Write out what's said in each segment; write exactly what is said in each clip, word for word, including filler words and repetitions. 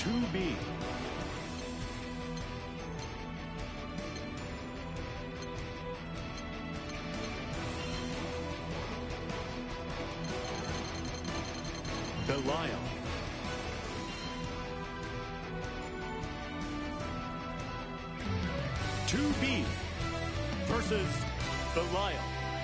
two B. Belial. two B versus Belial.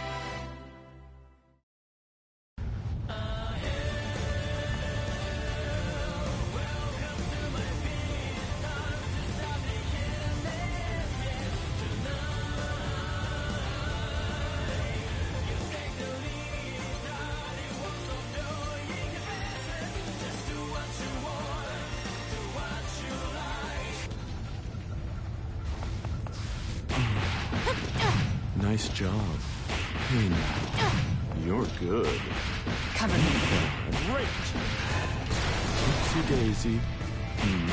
Nice job. Hey now. You're good. Cover me. Great. Oopsie daisy. Hmm.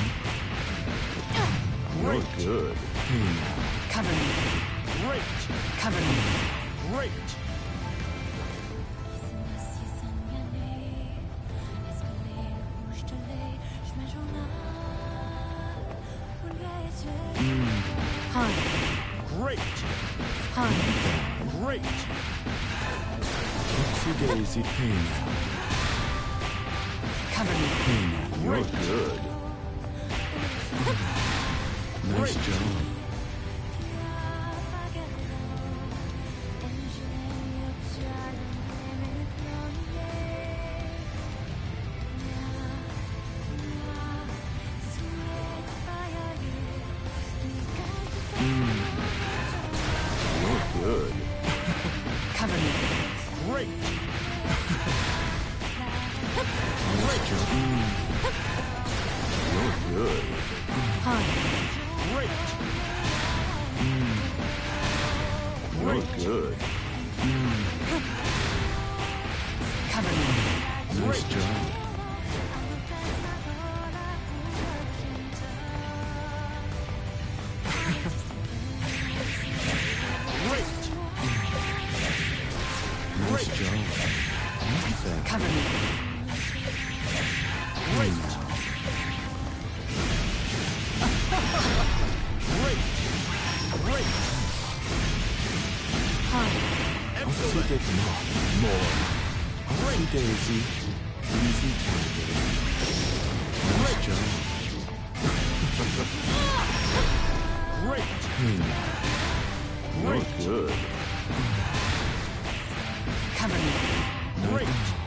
You're good. Hey now. Cover me. Great. Cover me. Great. Hi. Great. Hi. Great. Oopsie daisy. Hey now. Cover me. Hey now. You're good. Nice job. Good. Cover me. Great. Nice job. Mm. You're good. Hi. Great. Mm. You're good. Mm. Cover me. Nice job. Nice job. Not bad. Cover me. Hey now. Great. Great. Hi. Oopsie daisy. More. Oopsie daisy. Easy target. Nice job. Great. Hey now. You're good. Cover me. Great.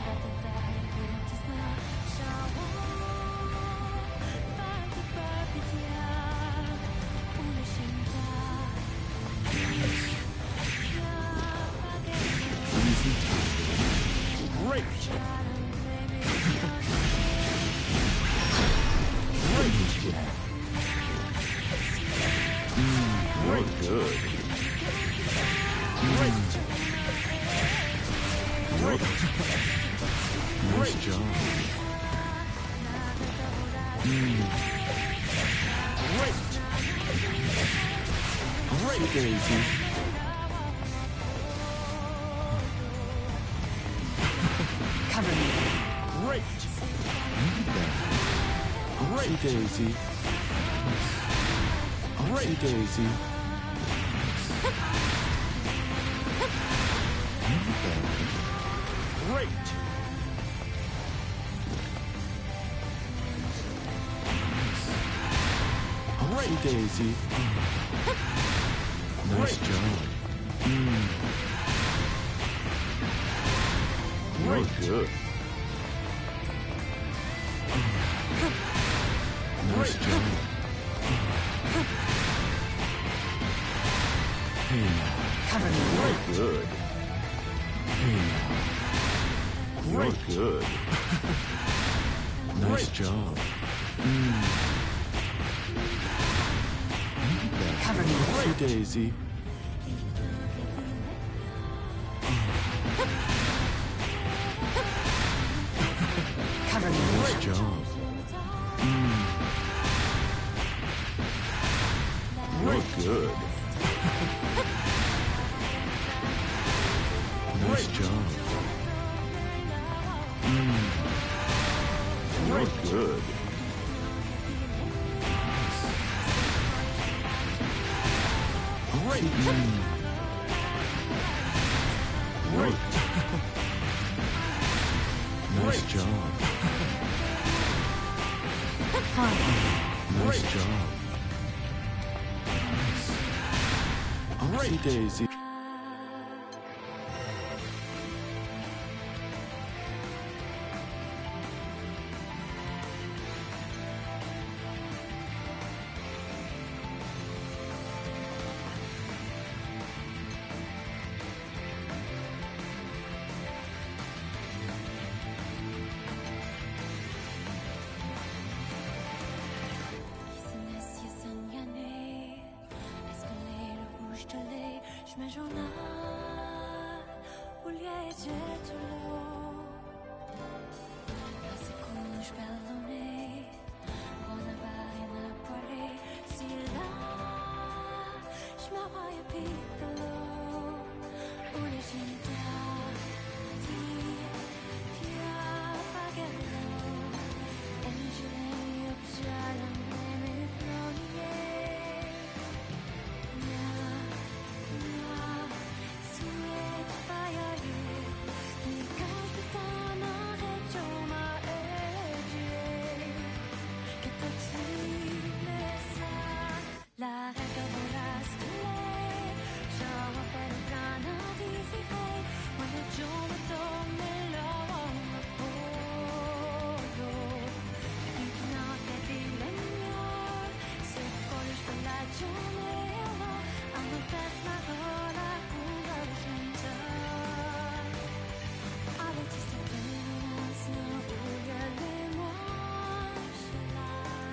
Easy target. Great. Great. Yeah. Mm, you're good. Great. You're nice job. Mm. Great. Oopsie daisy. Cover me. Great. Not bad. Oopsie daisy. Oopsie daisy. Not bad. Great. Oopsie daisy. Nice job. Mm. You're good. Nice job. Hey now. Cover me. You're good. Hey now. You're good. Nice job. Mm. Cover me. Oopsie daisy. Cover me. Nice job. Mm. You're good. Nice job. Mm. You're good. Great. Great. Nice Great. job. Nice Great. job. Nice. Oopsie daisy. mes journal uljeće čulo Nasekuš belone Ona bajna pare Sila Šmavaja pitalo Ulježinta Ti Tja pagelo Enželem Ljubžalem Vreme plonije La retta volaste lei, ciao per brana di si fai, ma io giorno torne l'uomo polo. Dic notte di legno, se voglio spallare nero, hanno testa gola una vicenda. Alle ti sto bene, sno uia le moschela.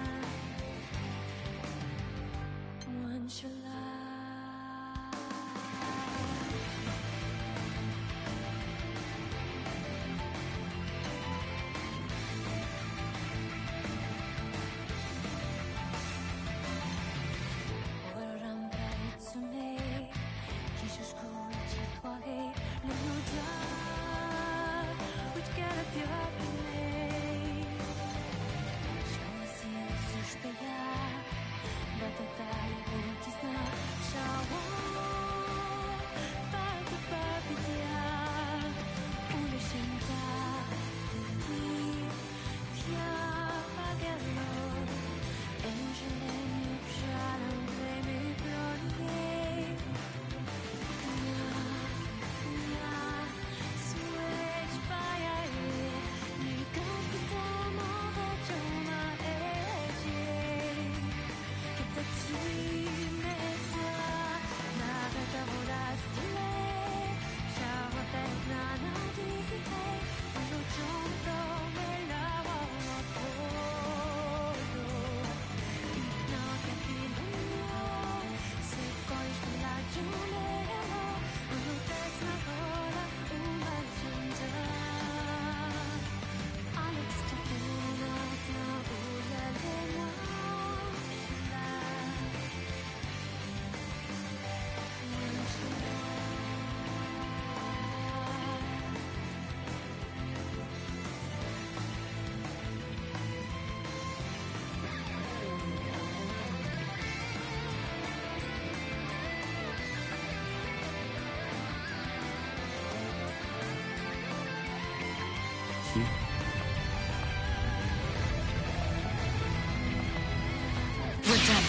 We're done.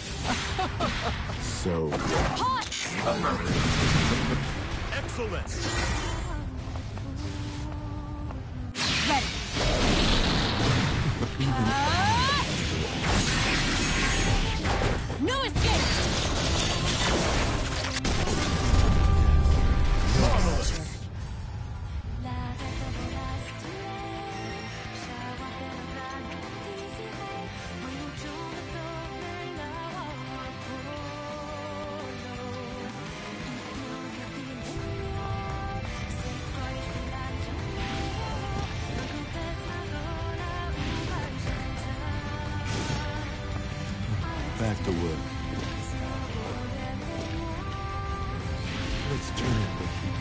So. Excellent. Ready. Uh, no escape. Marvelous. Back to work. Let's turn it looking.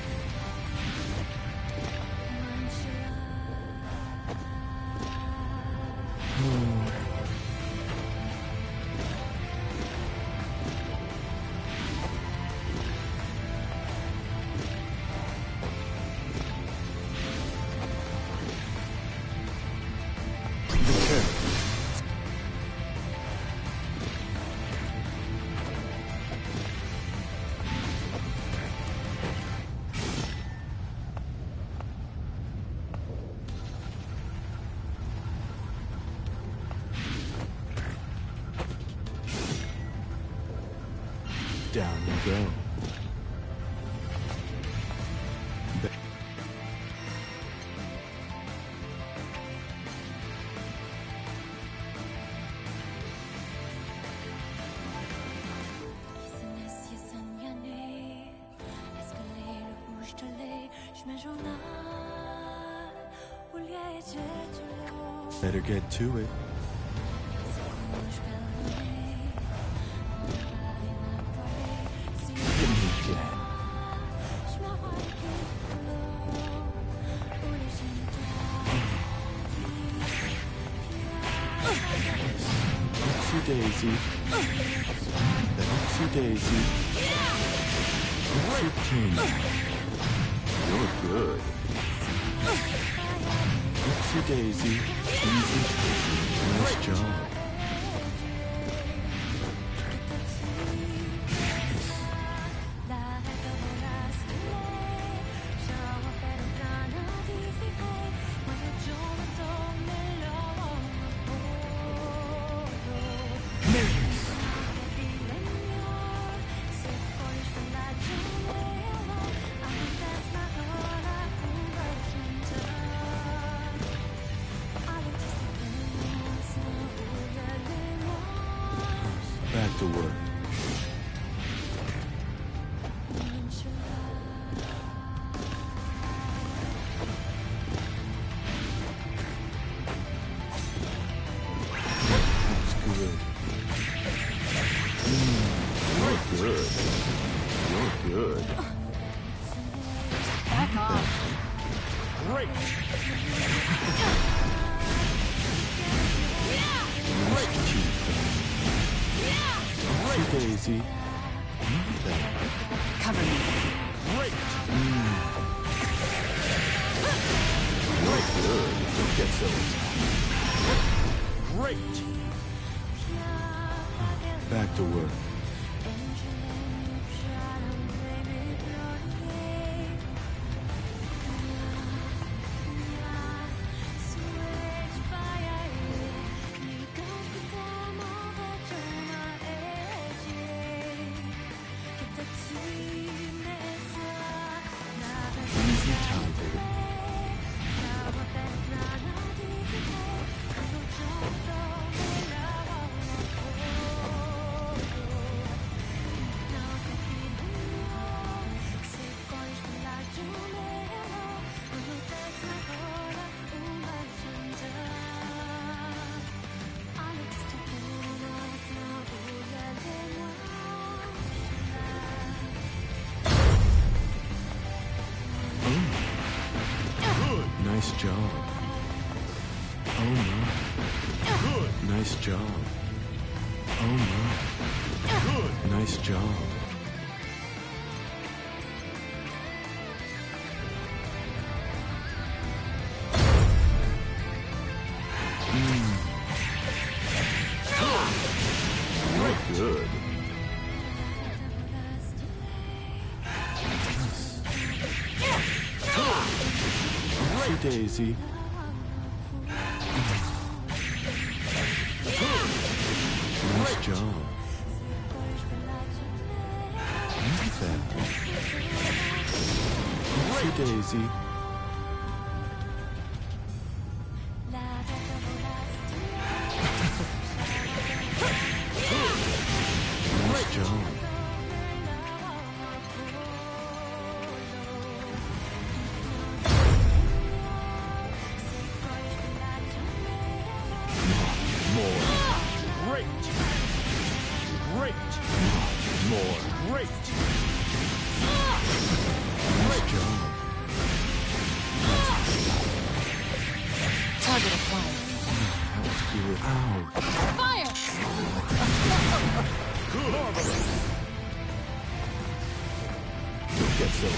Down you go. Ba- Business, yes, and yanné. Escalé, le bouche de lait. Je me journal. Où l'y a été de l'eau. Better get to it. Give me again. Oopsie daisy. That oopsie daisy. Oopsie king. You're good. Oopsie daisy. Easy. Nice job. Back to work. That's good. Mm, you're good. You're good. Back off. Great. Nice cheek. Oopsie daisy. Look at that. Cover me. Great. You're good. Don't get so Great. back to work. Easy tiger. Nice job. Oh my. Good. Nice job. Oh my. Good. Nice job. Mm. You're good. Oopsie daisy. Nice job. Look at that. Oopsie daisy. Nice job. More. Great. Great. More. Great. Nice job. Target acquired. That was good. Ow. Fire! Good. Marvelous. Don't get so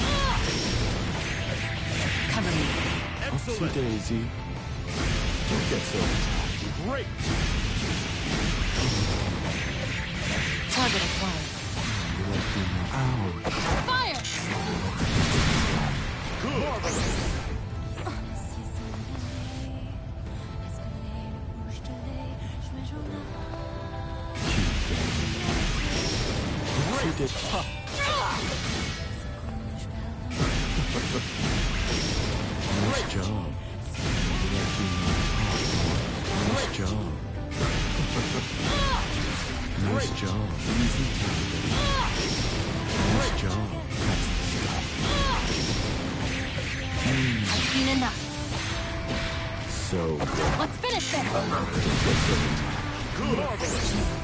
Cover me. Oopsie Excellent. daisy. Don't get so Great. Target acquired. You like being ow. Fire! Good. Marvelous. Cute. you did. Ha. Nice job. Nice job. Nice job. Easy target. Nice job. That's the stuff. I've seen enough. So good. Let's finish this. Good. Marvelous.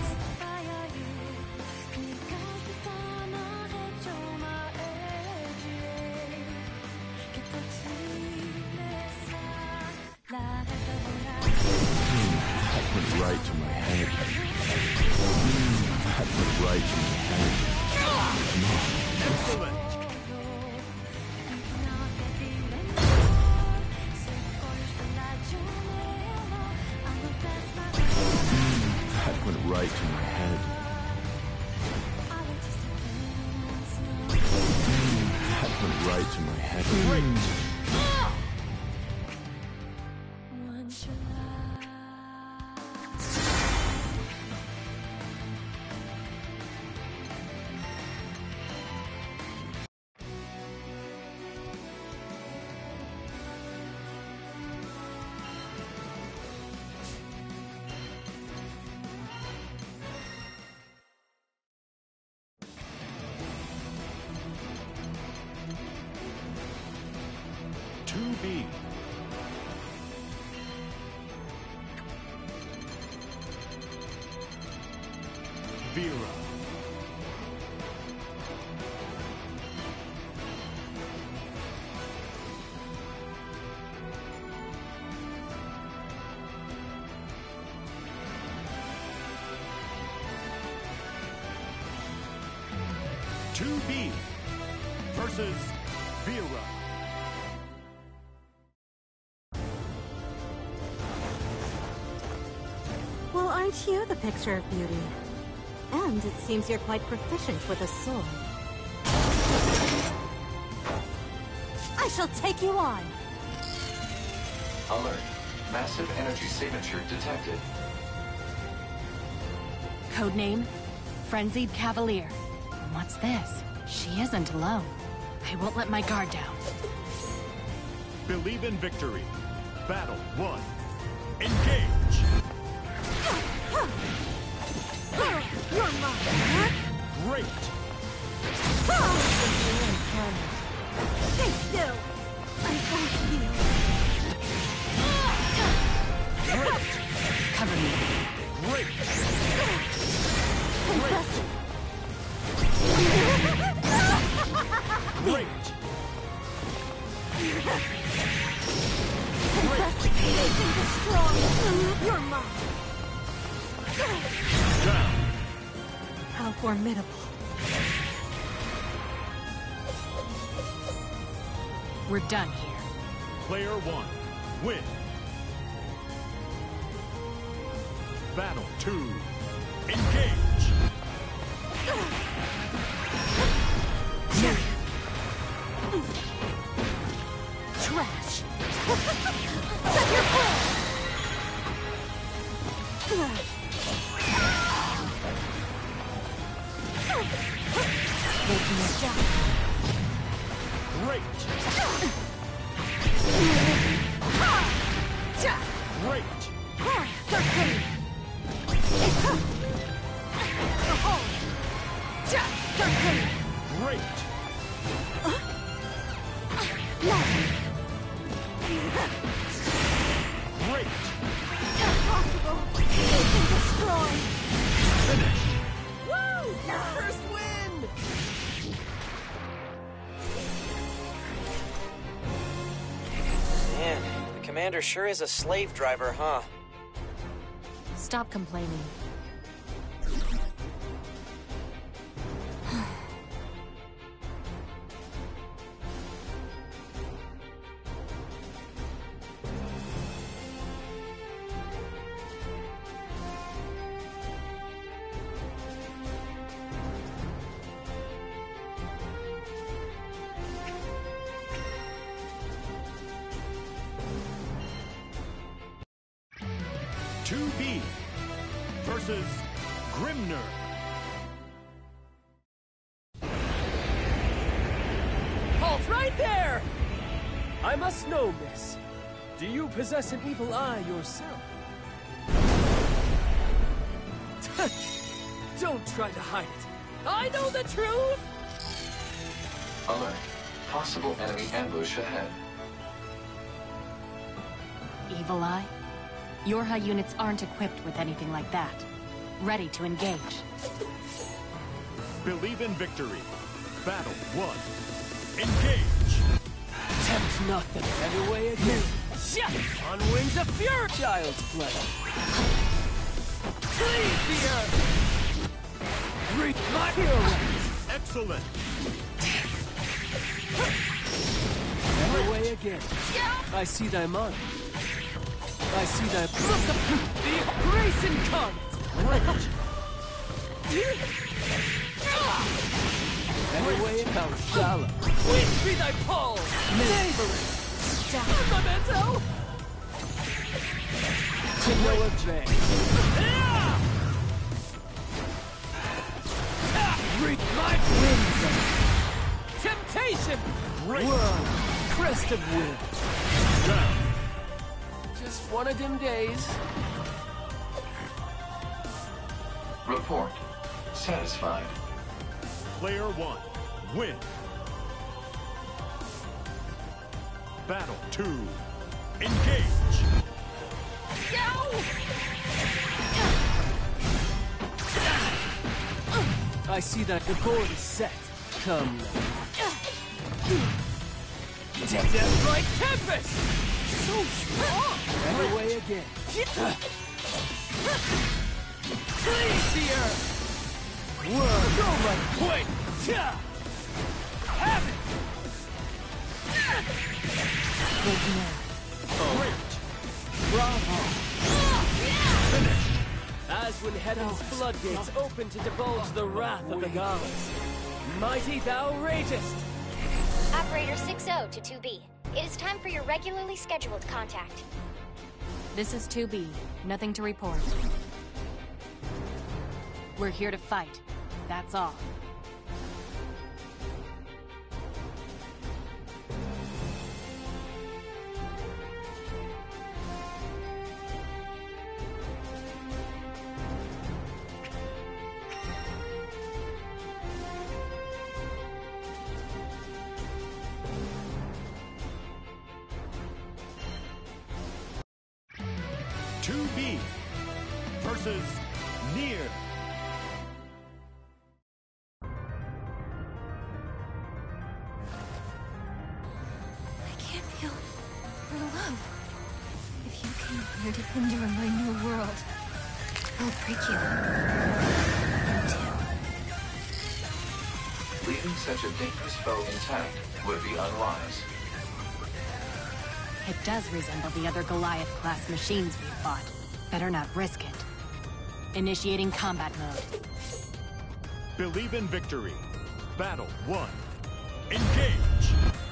That went right to my head. Mm, that went right to my head. Come on. Excellent. Mm, that went right to my head. Mm, that went right to my head. Great. two B. Vera. two B versus Vera. Well, aren't you the picture of beauty? And it seems you're quite proficient with a sword. I shall take you on! Alert. Massive energy signature detected. Codename, Frenzied Cavalier. And what's this? She isn't alone. I won't let my guard down. Believe in victory. Battle one. Engage. You're mine! Great. Stay still! I got you! Great. Cover me. Great. Impressive! Great. Impressive! They think it's strong! You're mine! Down. How formidable! We're done here. Player one. Win. Battle two. Engage. Trash! Set your foot! Making a job. Great. Great. Dark Great. Great. Impossible! They can destroy! Finish. Woo! First win! Man, the commander sure is a slave driver, huh? Stop complaining. two B versus Grimner. There! I must know, miss. Do you possess an evil eye yourself? Don't try to hide it. I know the truth! Alert. Possible enemy ambush ahead. Evil Eye? Yorha units aren't equipped with anything like that. Ready to engage. Believe in victory. Battle one. Engage! Tempt nothing and away again. On wings of fury! Child's play. Leave the earth! Reach my hero! Excellent! And away again. I see thy mind. I see thy... The grace incarnate! And away thou shallow. Wind be thy pole! Neighboring! Fundamento! To no avail. Reach my wings! Temptation! World! Crest of wind! Down! Just one of them days. Report. Satisfied. Player one. Win. Battle two. Engage! I see that the board is set. Come now. Death like tempest! So strong! And away again. Please the earth! World, go like quake! Have it! Good man. Great! Bravo! As when heaven's floodgates open to divulge the wrath of the gods, mighty thou ragest! Operator six oh to two B. It is time for your regularly scheduled contact. This is two B. Nothing to report. We're here to fight. That's all. two B versus Nier. I can't feel your love. If you came here to hinder my new world, I'll break you. You too. Leaving such a dangerous foe intact would be unwise. It does resemble the other Goliath-class machines we've fought. Better not risk it. Initiating combat mode. Believe in victory. Battle one. Engage!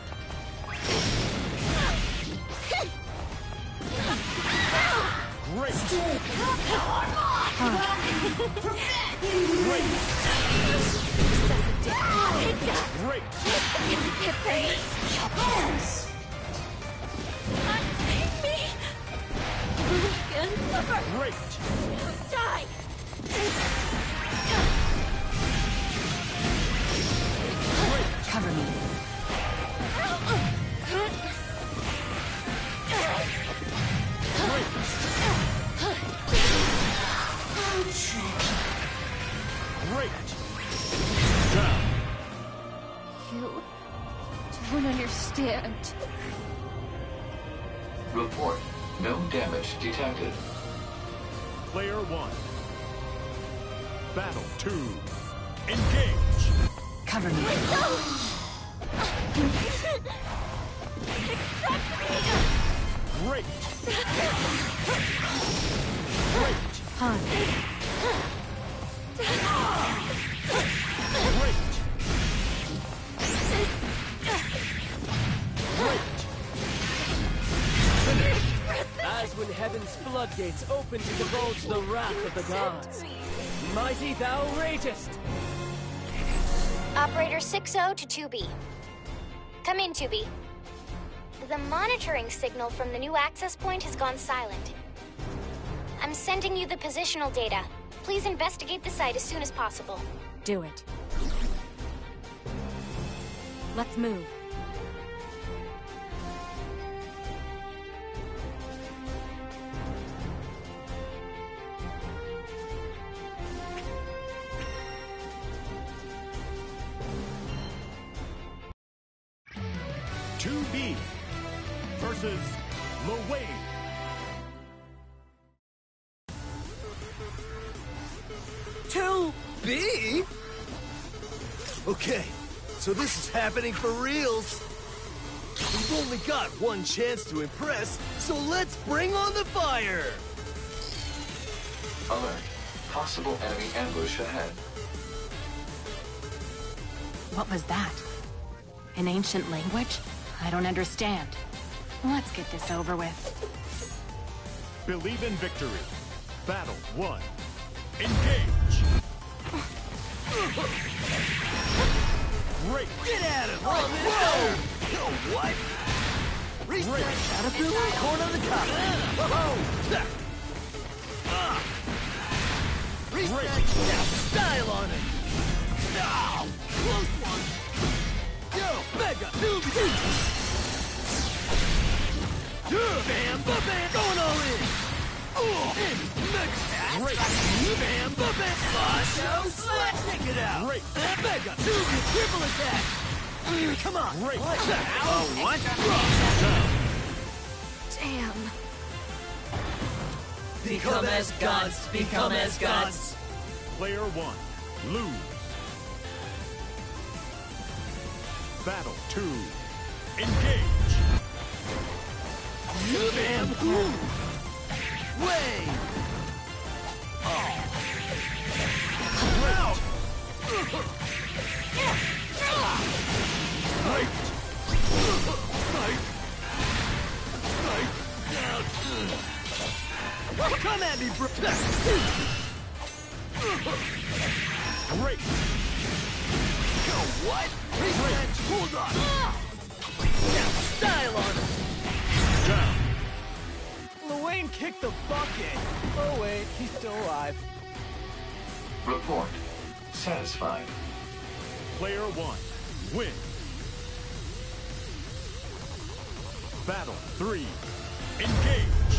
Great! Great! Great! Untake me! Again, suffer! Great! Die! Cover me. Great! Down! You don't understand. Report. No damage detected. Player one. Battle two. Engage! Cover me. Great! Great! Han. Great! Great! Finish! As when heaven's floodgates open to divulge the wrath of the gods, mighty thou ragest! Operator six oh to two B. Come in, two B. The monitoring signal from the new access point has gone silent. I'm sending you the positional data. Please investigate the site as soon as possible. Do it. Let's move. two B versus Lorraine. two B? Okay, so this is happening for reals. We've only got one chance to impress, so let's bring on the fire! Alert. Possible enemy ambush ahead. What was that? An ancient language? I don't understand. Let's get this over with. Believe in victory. Battle one. Engage. Great. Get at him! Oh, whoa! Yo, what? Reset! Caterpillar, corn on the cob! Whoa! Ah! Reset! Now style on it! Ow! Close one! Yo, mega! Bam! Ba-bam! Going all in! Oh! And mega! Great. Bam! Ba-bam! Show slash! Check it out! Great. Mega! Two-bit triple attack! Come on! Great. What? Oh, what? Damn. Become as gods, become as gods. Player one. Lose. Battle two. Engage. Bam! Ooh. Way! Oh! Out! Right! Right! Right! Down! Come at me, bro! Great. Yo, what? Reset! Hold on! Now style on it! Down. Luane kicked the bucket. Oh wait, he's still alive. Report. Satisfied. Player one. Win. Battle three. Engage.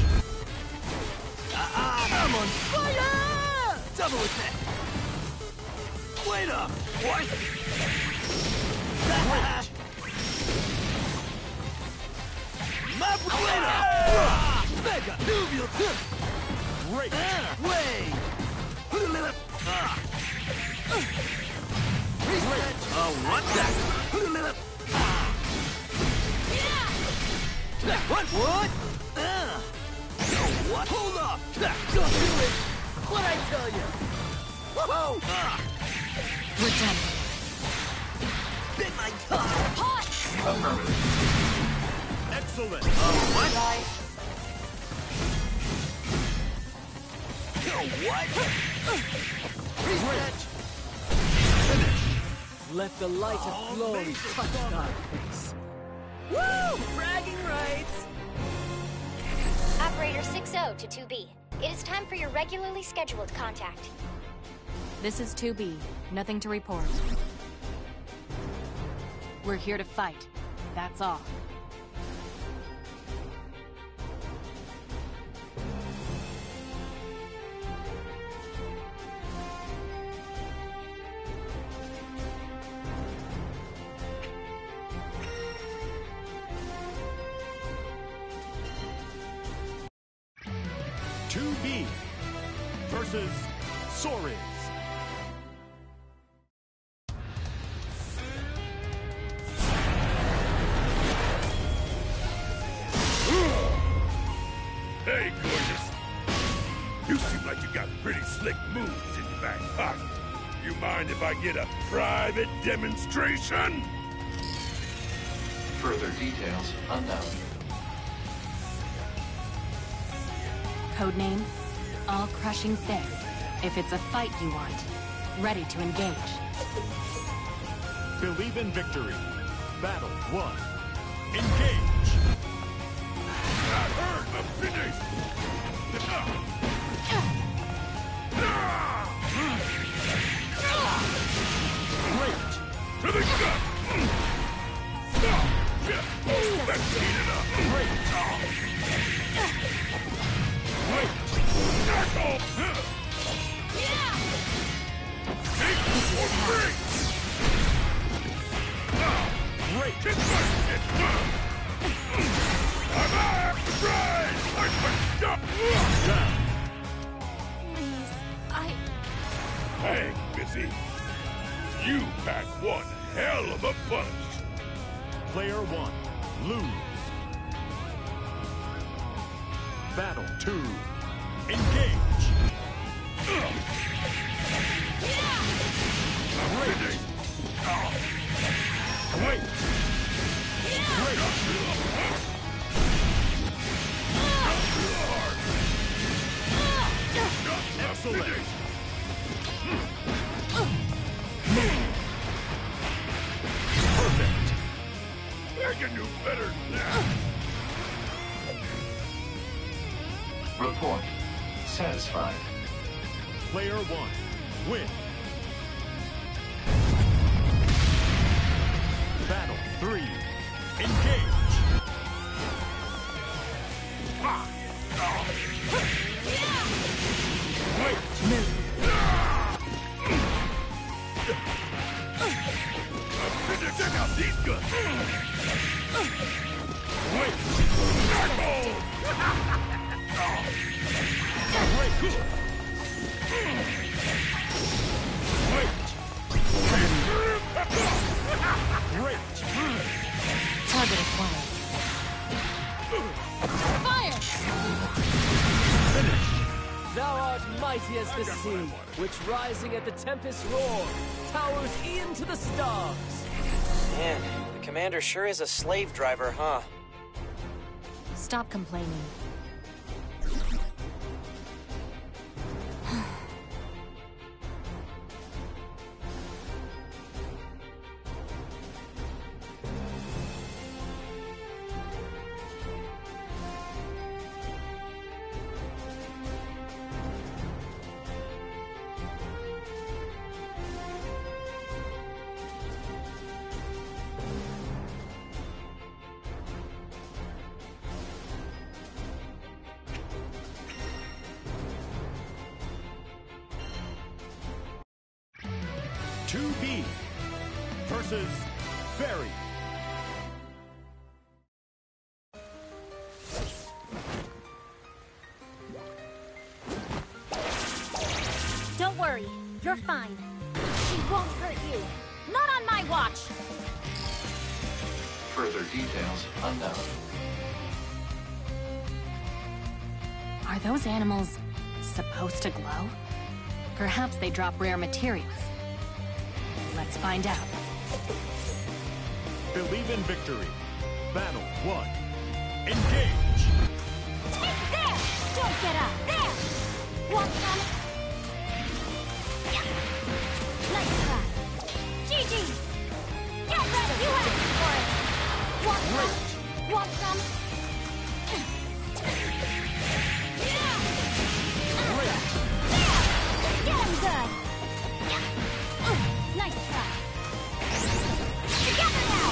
Ah, I'm on fire! Double attack! Wait up! What? My wait up! Mega tubular tip! Great. Uh, way! Ah. Reset! Oh, what? What? What? Uh. Yo, what? Hold up! Don't do it! What'd I tell you? Whoa! Ah. We're done. Bit my tongue! Affirmative. Excellent. Oh, what? Yo, what? Reset! Finish. Let the light of glory touch thy face. Woo! Bragging rights! Operator six oh to two B. It is time for your regularly scheduled contact. This is two B. Nothing to report. We're here to fight. That's all. two B versus Sores. Hey, gorgeous. You seem like you got pretty slick moves in your back pocket. You mind if I get a private demonstration? Further details unknown. Codename, All-Crushing Fist. If it's a fight you want, ready to engage. Believe in victory. Battle one. Engage. Not heard, I'm finished. Great. To the gut. Stop. Just move. That's neat enough. Great. Great. Knock off. Take or break. Great. It's fun. It's fun. I'm out. Rise. I can stop. Down. Please, I... Hang, Missy. You pack one hell of a punch. Player one. Lose. Battle two. Engage. Great. Great. Great. Excellent. Perfect. I can do better than that. Report. Satisfied. Player one. Win. Battle three. Engage. Great. Check out these guns. Great. Knuckle. Great. Good. Great. Great. Target acquired. Fire! Finish. Thou art mighty as the sea, which rising at the tempest's roar, towers e'en to the stars. Man, the commander sure is a slave driver, huh? Stop complaining. two B versus Fairy. Don't worry, you're fine. She won't hurt you. Not on my watch. Further details unknown. Are those animals supposed to glow? Perhaps they drop rare materials. Let's find out. Believe in victory. Battle one. Engage. There! Don't get up! There! Want some? Nice try. G G! Get ready! You asked for it! Want some? Want some? Great. Get him good! Nice try. Together now!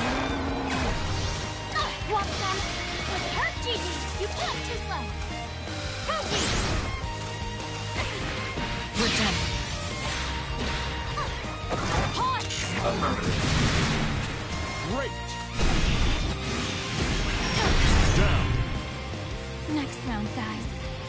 Want some? Was it hurt, Gigi? You can't too slow. Go, Gigi! We're done. Pause! Affirmative. Great. Down. Next round, guys.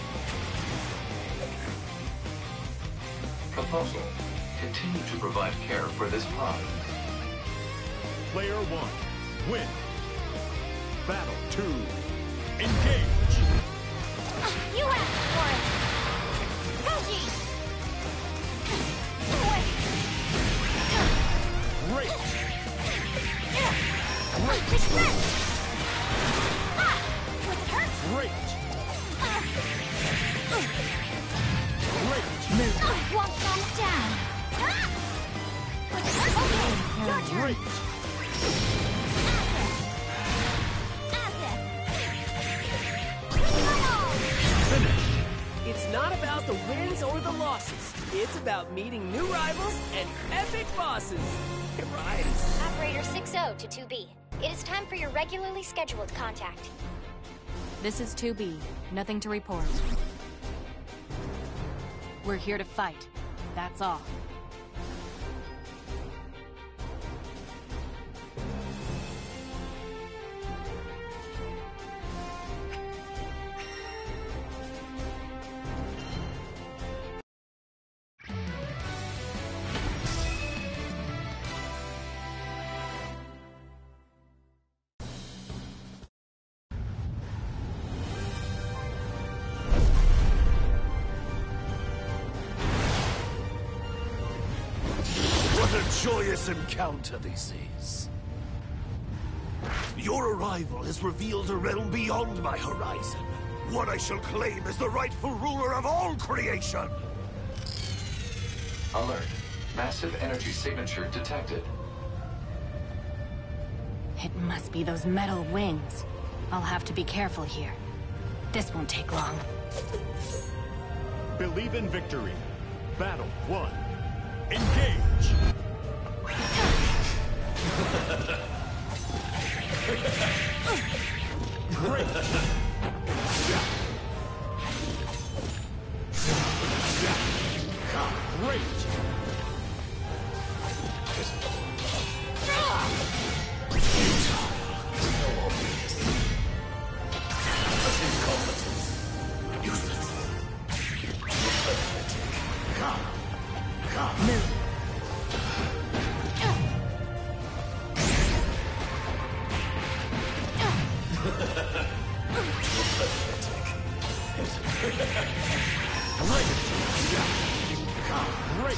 Proposal. Continue to provide care for this pod. Player one. Win. Battle two. Engage. You asked for it! Koji! Wait! Great. Great! Respect! Ah! Was it hurt? Great. Great. Uh, want some down? Ah! Was it hurt? Okay, your turn. Great. not about the wins or the losses. It's about meeting new rivals and epic bosses. Right? Operator six oh to two B. It is time for your regularly scheduled contact. This is two B. Nothing to report. We're here to fight. That's all. What a joyous encounter this is. Your arrival has revealed a realm beyond my horizon. One I shall claim as the rightful ruler of all creation. Alert. Massive energy signature detected. It must be those metal wings. I'll have to be careful here. This won't take long. Believe in victory. Battle one. Engage! Great! Great! Great!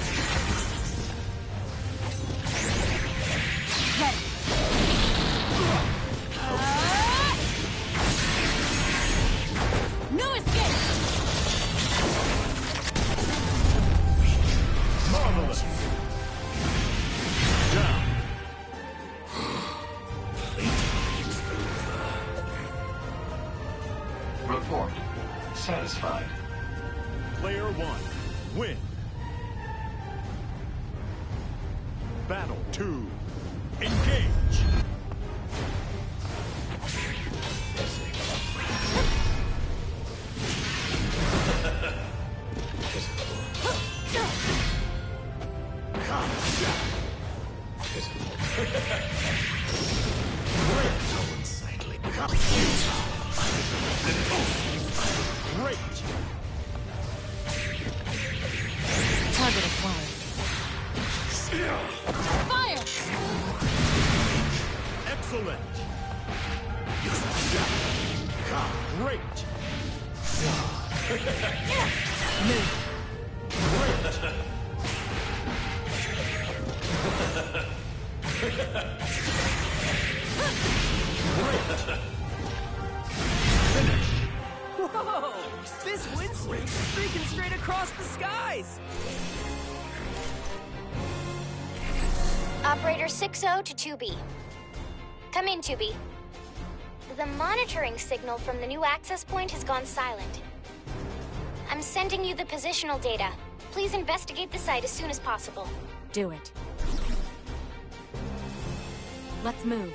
No escape! Marvelous! Down! Report. Satisfied. Player one, win. Battle two, engage. Great. Target acquired. Fire! Excellent. Great. Move. Whoa! This wind streak's streaking straight across the skies! Operator six oh to two B. Come in, two B. The monitoring signal from the new access point has gone silent. I'm sending you the positional data. Please investigate the site as soon as possible. Do it. Let's move.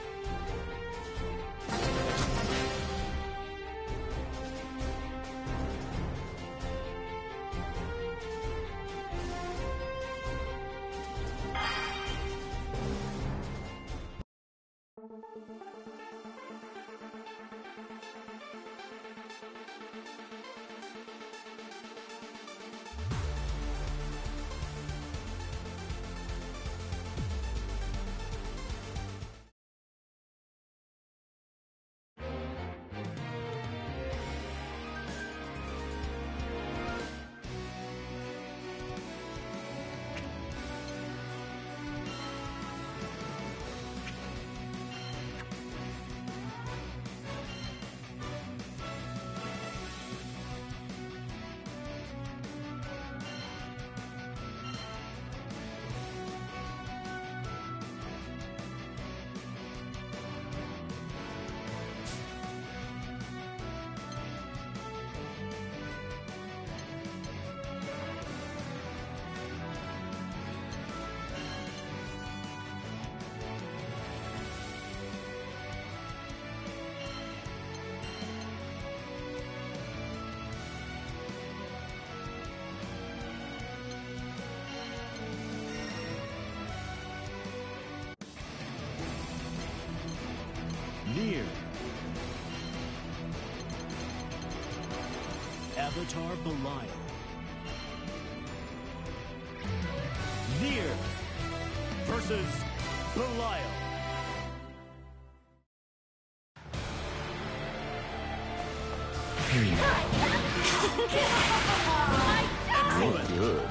Avatar Belial. Nier versus Belial. Not good.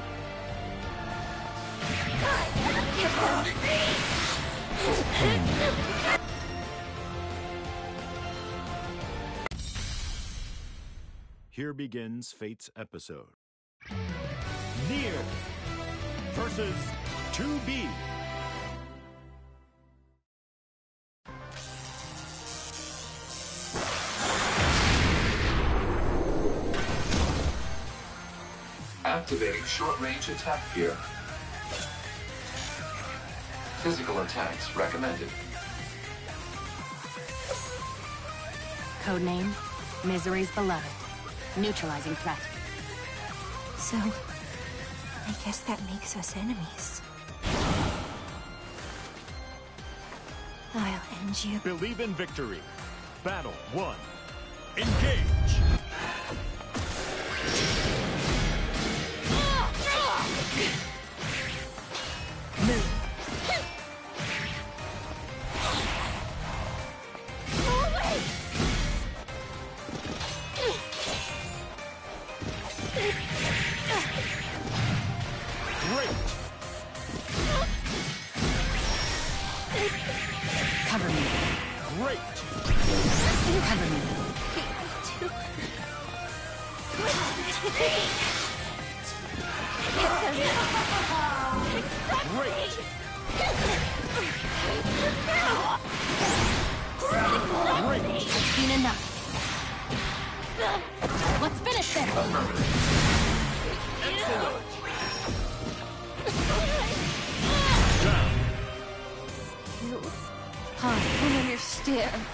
Here begins Fate's episode. Nier versus two B. Activating short-range attack gear. Physical attacks recommended. Codename, Misery's Beloved. Neutralizing threat. So, I guess that makes us enemies. I'll end you. Believe in victory. Battle one. Engage. Move. Cover me. Great. Cover me. Great. Great. Seen enough. Let's finish this. Excellent. Down. You don't understand.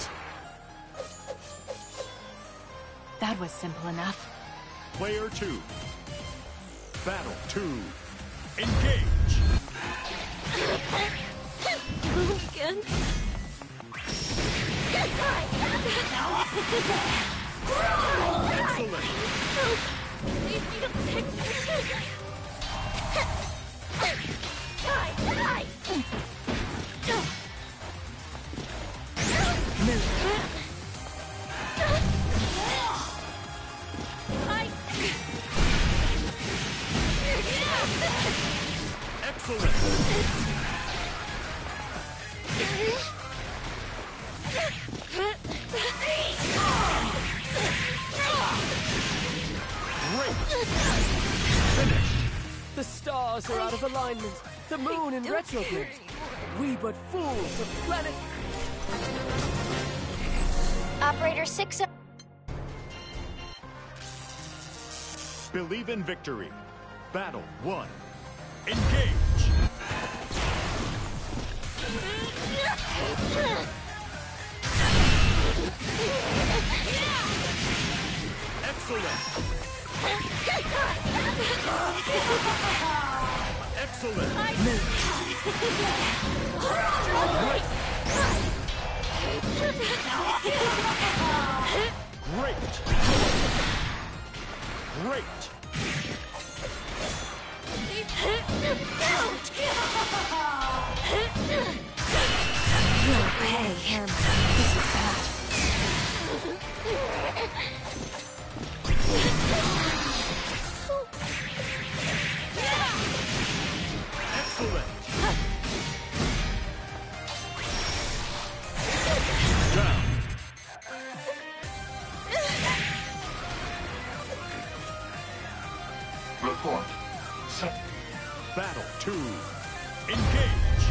That was simple enough. Player two. Battle two. Engage. Go again. Excellent. Leave me to fix it. Die, die. Excellent. Great. Finish. The stars are out of alignment. The moon in retrograde. We but fools of planet. Operator six. Believe in victory. Battle one. Engage. Excellent. Excellent. Great. Great. You'll pay him. This is bad. Excellent. Down. Report. Set. Battle two. Engage.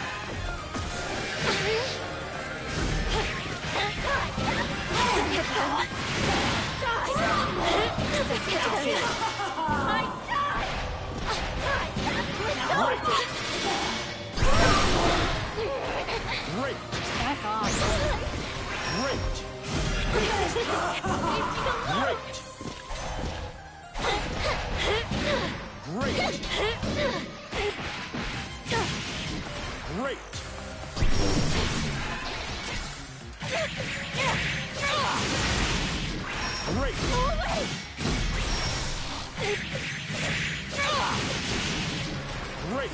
Great. Back off. Great. Great. Great. Great. Great. Great!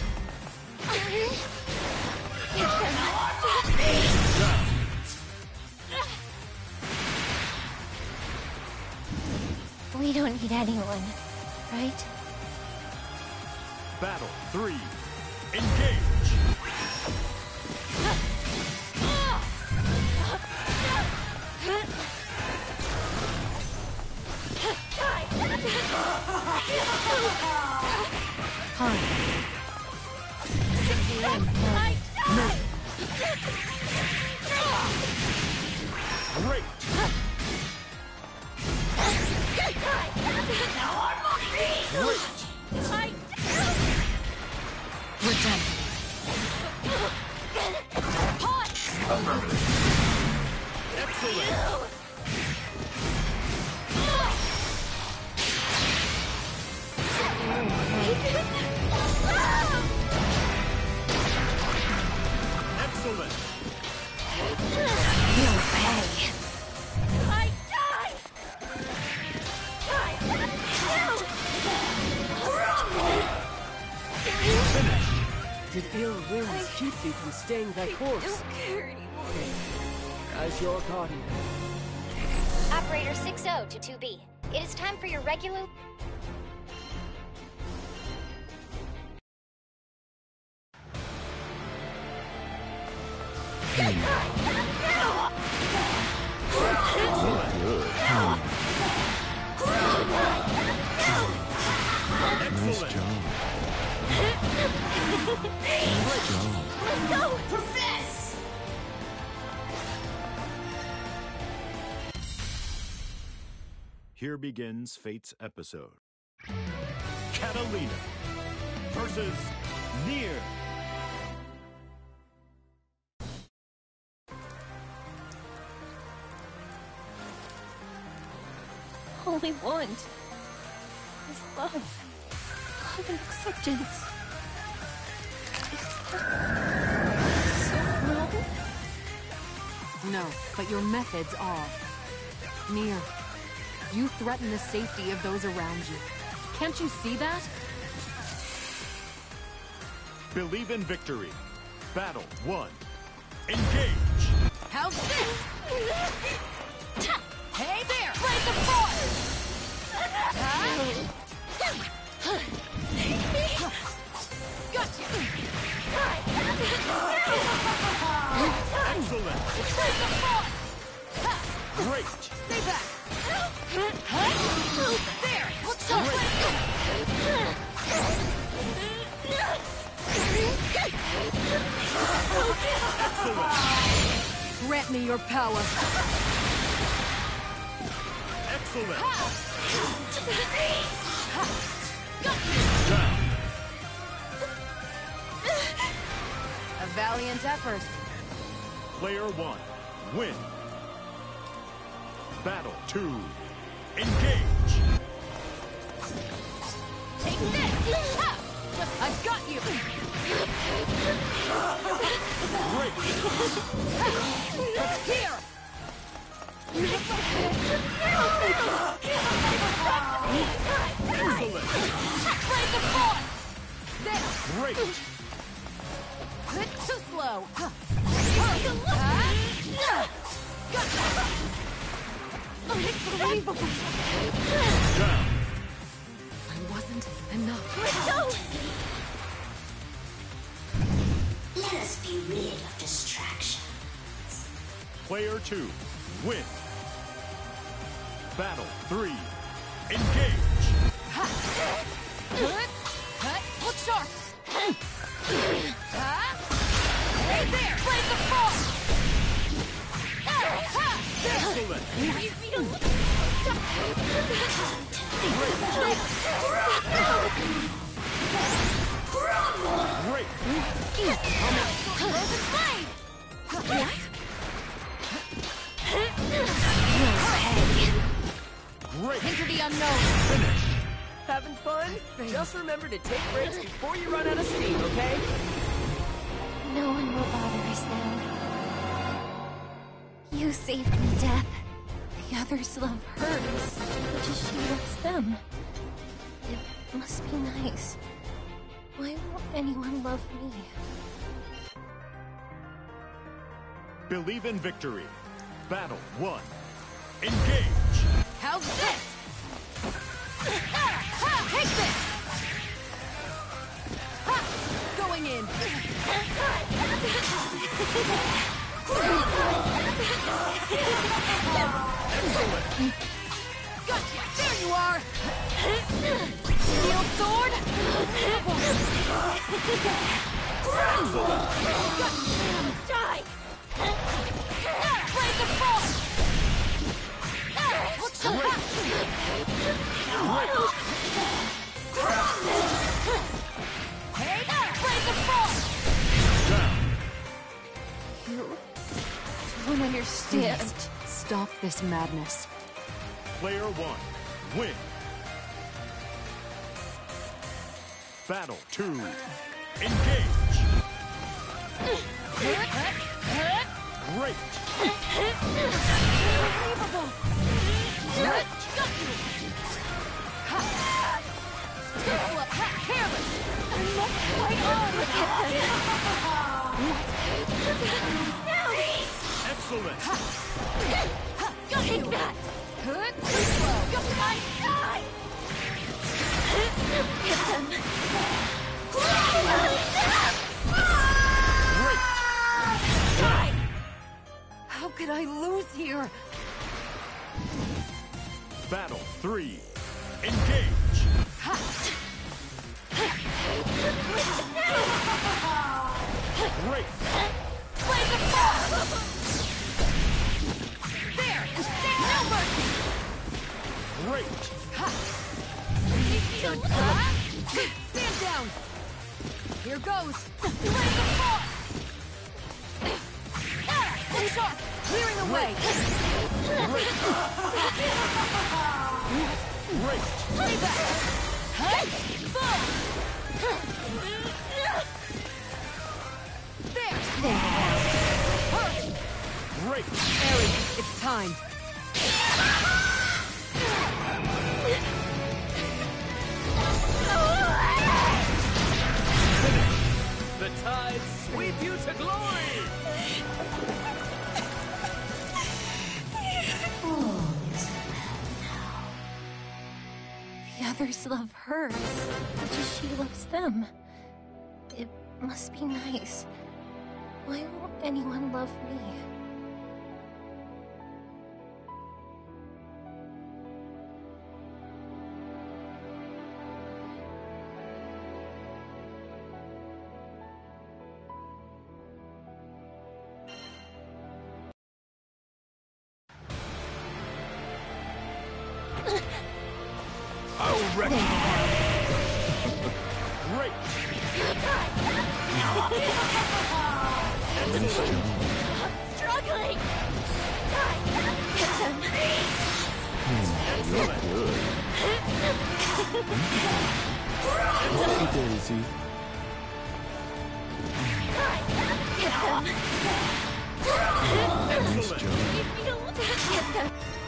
We don't need anyone, right? Battle three. Engage! Great! Great! We're done. Affirmative. Excellent! Excellent! You'll pay. I died! Did ill winds keep thee from staying thy course? I don't care anymore. As your guardian. Operator six oh to two B. It is time for your regular... Nice job. Nice job. Let's go! Profess! Here begins Fate's episode. Catalina versus Nier. All we want is love. Love and acceptance. Is that so wrong? No, but your methods are. Nier, you threaten the safety of those around you. Can't you see that? Believe in victory. Battle one. Engage. How's this? Hey there! Break the force! Gotcha! Excellent! Break the force! Great! Stay back! There! What's up? Excellent! Grant me your power. Excellent! Down. A valiant effort. Player one, win. Battle two, engage. Take this! Ha! Just, I've got you! Great! Here! Excellent! Break the force! There! Great! Too slow! Unbelievable! Down. I wasn't enough. Let's go! Let us be rid of distraction. Player two, win. Battle three, engage. Ha! Good! Cut! Look sharp! Ha! Hey there! Break the force! Ha! Excellent! Leave me alone! Great! Frozen blade! What? Great! Into the unknown! Finish! Having fun? Just remember to take breaks before you run out of steam, okay? No one will bother us now. You saved me, Death. The others love hers, just she loves them. It must be nice. Why anyone love me? Believe in victory. Battle one. Engage! How's this? Take this! Ha! Going in. Gotcha! There you are! Steel sword! Die! Raise the fall! Look so hot! Hey! Raise the fall! You don't understand. Please, stop this madness. Player one, win. Battle two, engage. Great. Unbelievable! Great. Got you! Ha! Careful! Ha! Careless! I'm not quite on with Excellent. Ha! Ha! Got Take you! that! Good! Too slow! Go die! Die! Hit them! Great. Die! How could I lose here? Battle three, engage. Ha! Great. Play the ball! There! And stand no mercy! Great. Ha! Stand down! Here goes! Play the ball! Sharp! Clearing the way! Great. Play back! Hey! Boom! There! Hurry! Great. Ares, it's time. The tides sweep you to glory! The others love her, much as she loves them. It must be nice. Why won't anyone love me? I'll wreck you. Great. Nice job. Struggling! Die! Hit them! You're good. Lucky Daisy. Hit them! Nice job. Hit them!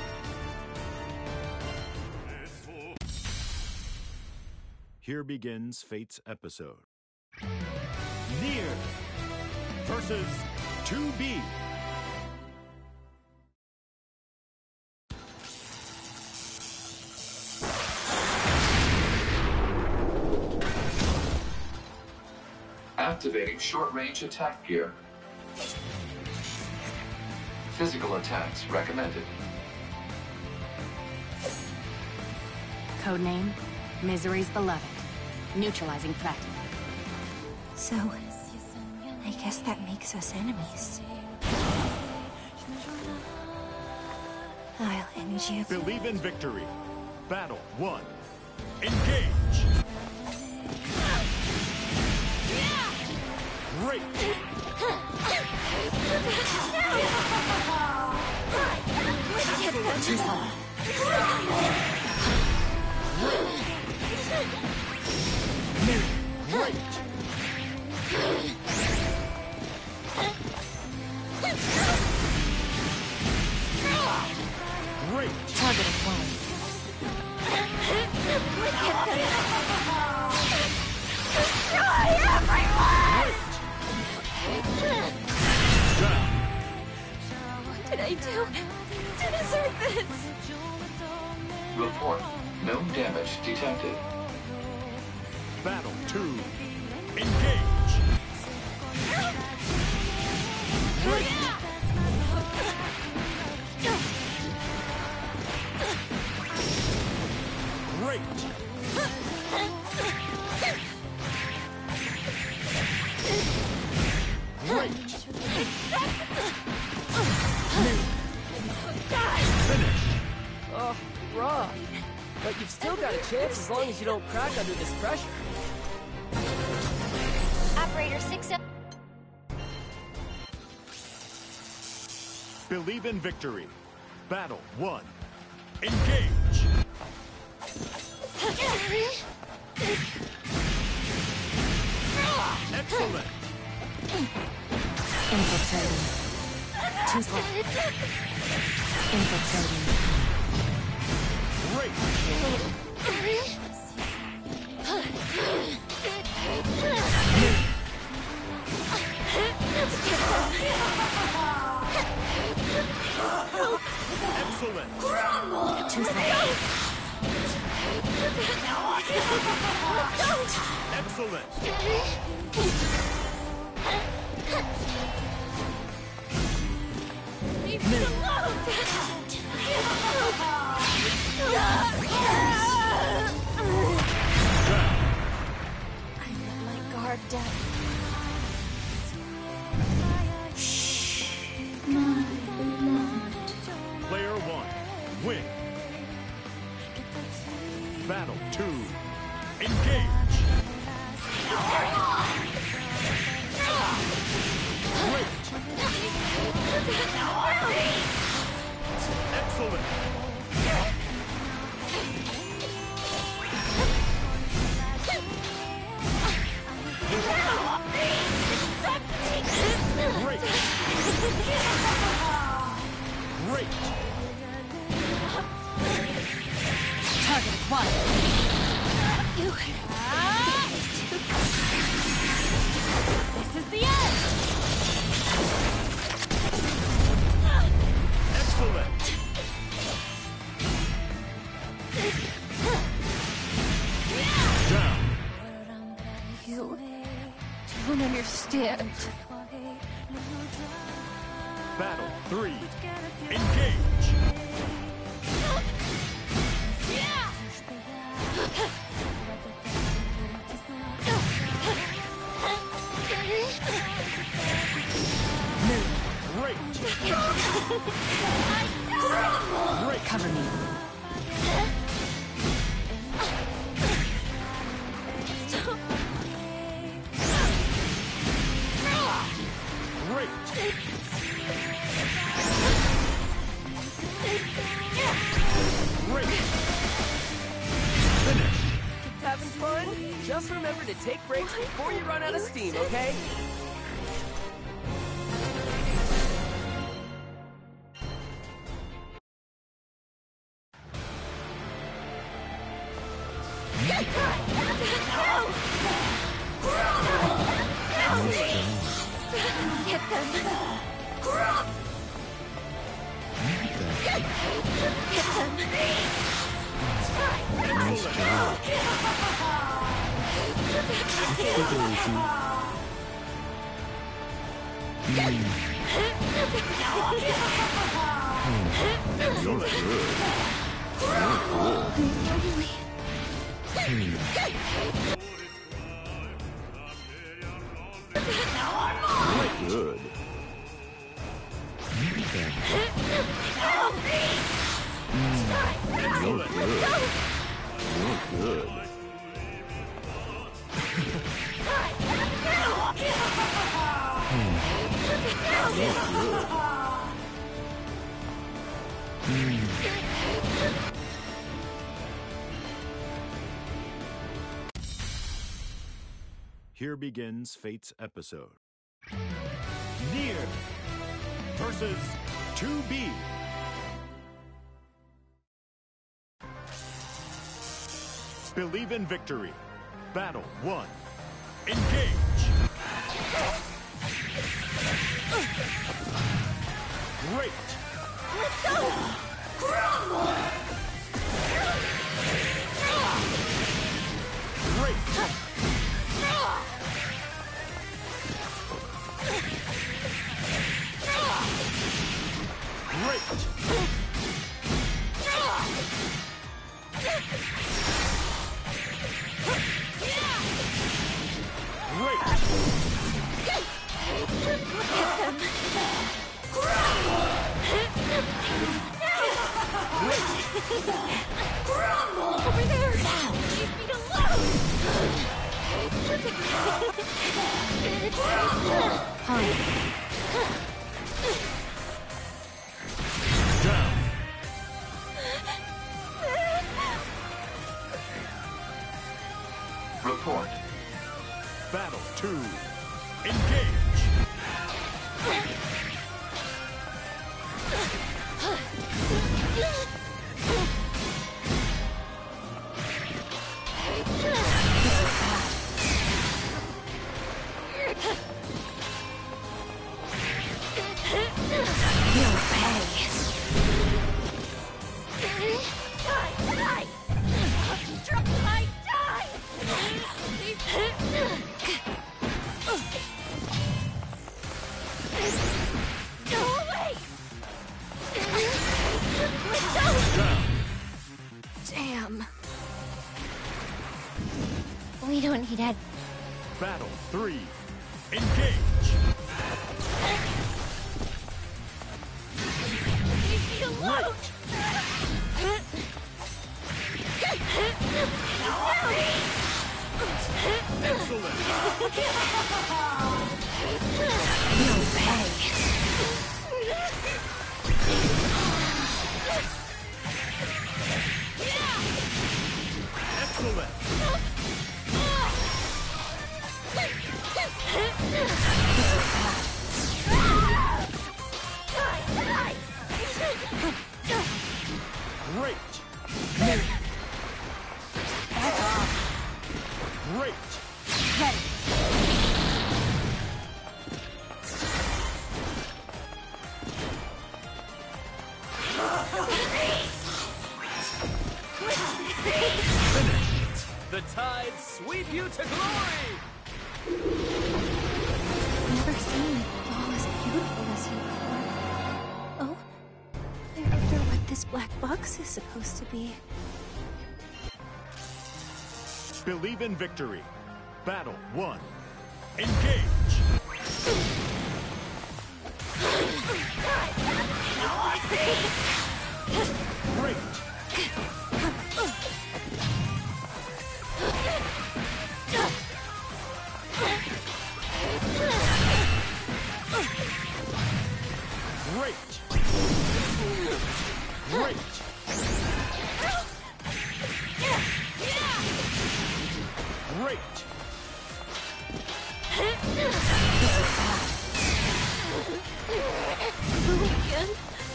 Here begins Fate's episode. Nier versus two B. Activating short-range attack gear. Physical attacks recommended. Codename, Misery's Beloved. Neutralizing threat. So, I guess that makes us enemies. I'll end you. Believe in victory. Battle one. Engage. Great. Great. Great. Target acquired. Destroy detected. Battle two. Engage. Great. Great. Great. Finish. Oh, rough. But you've still got a chance as long as you don't crack under this pressure. Operator six oh... Believe in victory. Battle one. Engage. Excellent. Infiltrating. Too slow. Infiltrating. Great. Excellent. Too slow. Excellent. Leave me alone! I let my guard down. Player one. Win. Battle two. Engage. Great. Excellent. Great. Great. Target acquired. You... This is the end! Excellent. Down. You don't understand. Battle three. Engage. Great. Great. Cover me. Great. Great. Finish. Having fun? Just remember to take breaks before you run out of steam, okay? Get them! Get them! Nice job. You're good. You're cool. Good. You're good. You're good. You're good. Here begins Fate's episode. Nier versus two B. Believe in victory. Battle one. Engage. Great. Let's go. Down. Report. Battle two. Engage. Damn. We don't need it. Battle three. Engage. Leave me alone! Excellent. You'll pay. Excellent. Great. Back off. Great. Ready. The tides sweep you to glory! Never seen all as beautiful as you before. Oh, I wonder what this black box is supposed to be. Believe in victory. Battle one. Engage. Great. Great. Great. Great. Who again?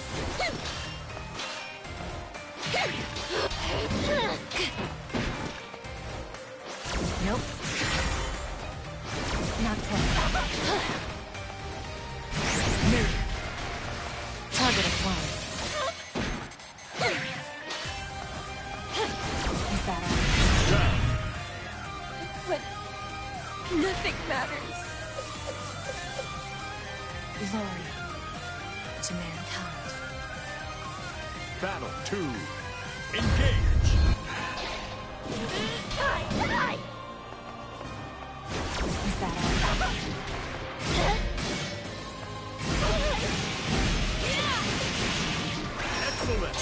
Nope. Not quite. Move. Target acquired. Is that all? Down. But nothing matters. Glory to mankind. Battle two. Engage. Is that all? Excellent.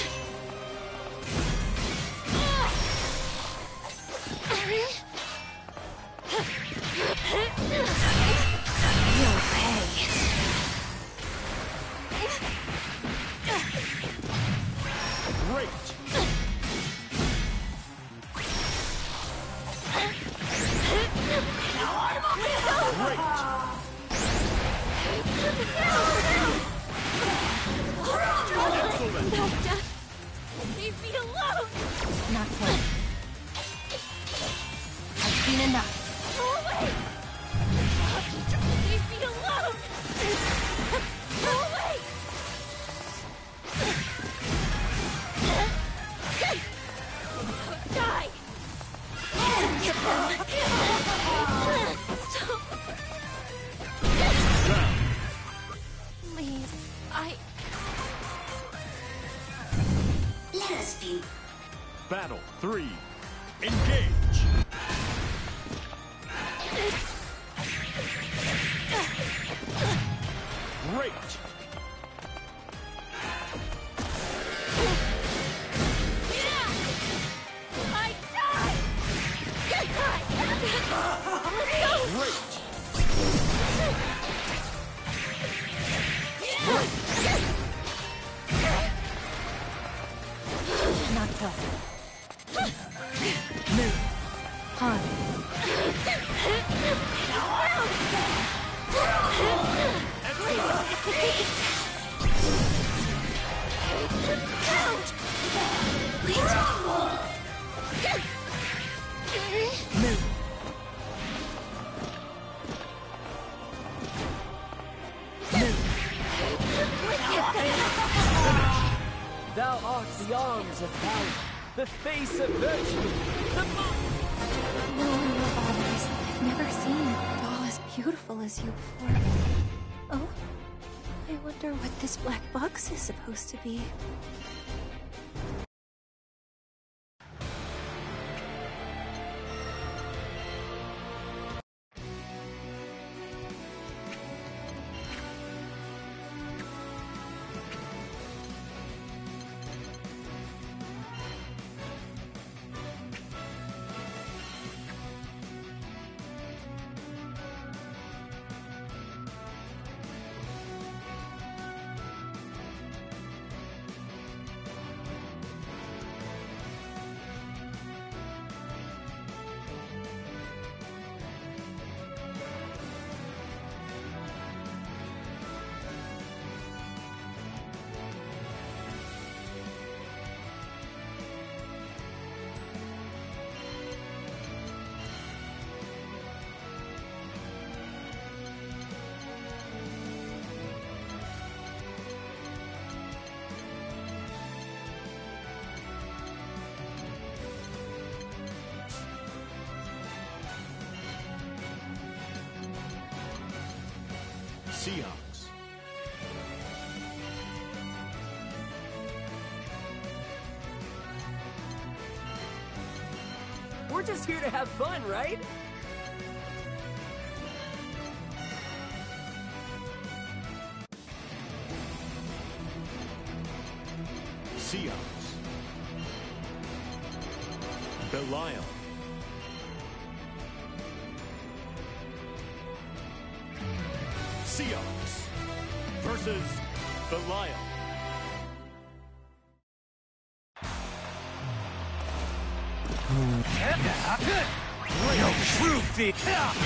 You'll pay. Great. Great. Excellent. No, Dad. Leave me alone. Not quite. I've seen enough. Go away. Leave me alone. Go away. Die. Stop. Down. Please. I... Let us be. Battle three. Engage. Great. I die. Let's go. Great. Move. Han. Count! Wait. Move. Thou art the arms of valor, the face of virtue, the mo- No one will always. I've never seen a doll as beautiful as you before. Oh? I wonder what this black box is supposed to be. Seahawks. We're just here to have fun, right? Seahawks. Belial. Seahawks versus Belial. No true fear.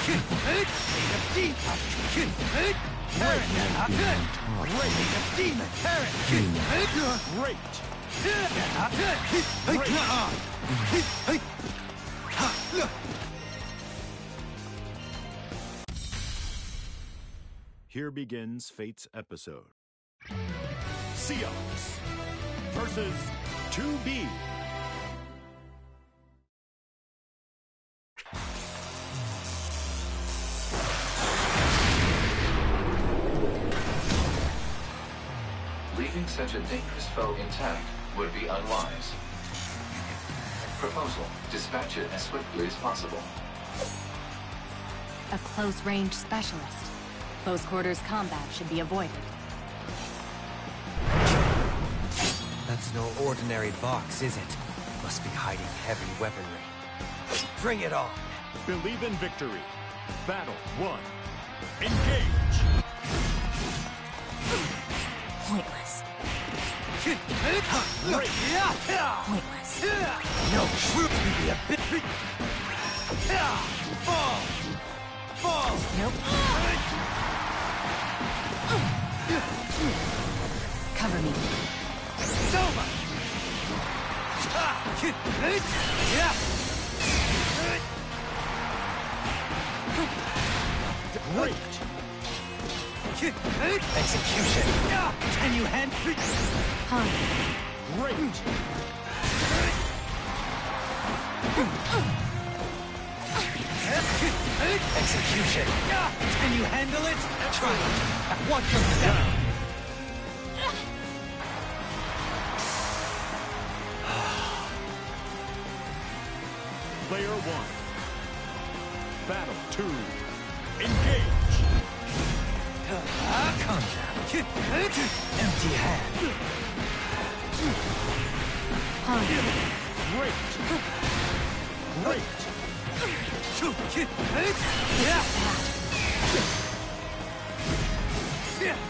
Demon parrot. Great. Here begins Fate's episode. Seahawks versus two B. Leaving such a dangerous foe intact would be unwise. Proposal: dispatch it as swiftly as possible. A close-range specialist. Close quarters combat should be avoided. That's no ordinary box, is it? Must be hiding heavy weaponry. Bring it on! Believe in victory. Battle one. Engage! Pointless. Pointless. No truth would be a bit... Fall! Fall! Nope. Cover me. It's over! Great! Execution! Can you hand... Han. Great! Execution! Can you handle it? Try it! At one comes down! Player one. Battle two. Engage! Calm down. Empty hand. Han. Great! Great!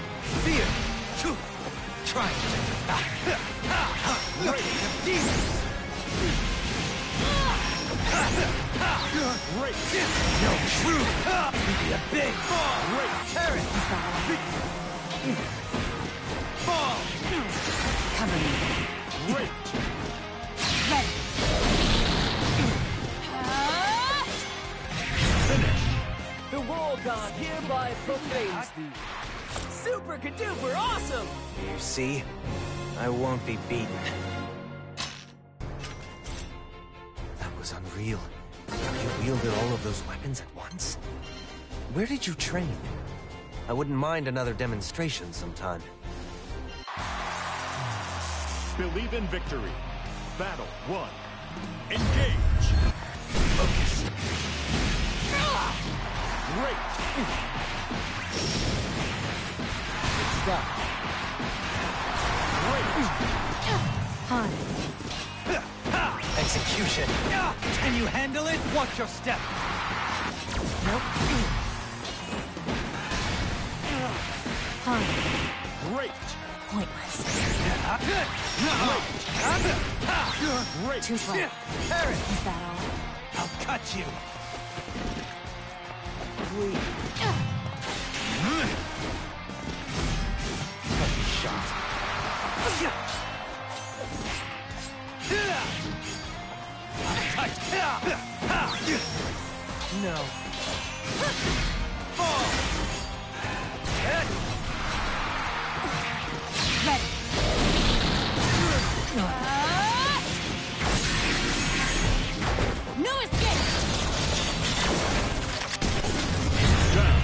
Fear! Try it! Great! Demons! Great! No truth! Be a big ball! Great! Carrot! Ball! Cover me. Great! Ready. Finish! The World God hereby proclaims thee. Super caduper awesome! You see? I won't be beaten. That was unreal. You wielded all of those weapons at once? Where did you train? I wouldn't mind another demonstration sometime. Believe in victory. Battle one. Engage! Focus. Great! Stop. Han. Execution. Can you handle it? Watch your step. Nope. Han. Great! Pointless. Great! Too slow. Parrot, Is that all? I'll cut you. Lucky shot. No. Ready. No escape! Down!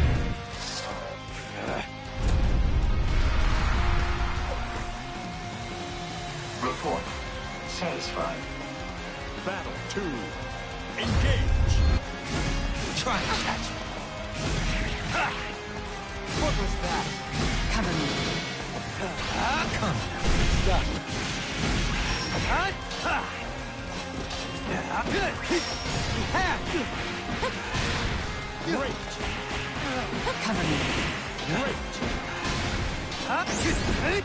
Report. Satisfied. Battle two. Engage! Try and catch me. What was that? Cover me. Ah, come now. Stop. Ah, ah. Ah, good. Ah. Great! Cover me. Great! Ah, good.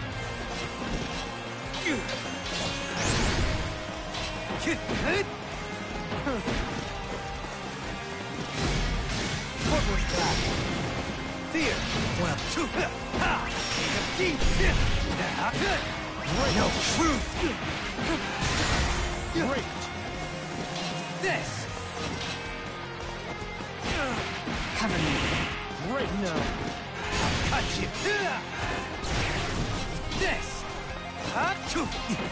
Good. What was that? Fear. Well, two. Ha! Deep. Ah, good. No truth. Great! This. Cover me. Great! No. I'll cut you. This. Ah, two.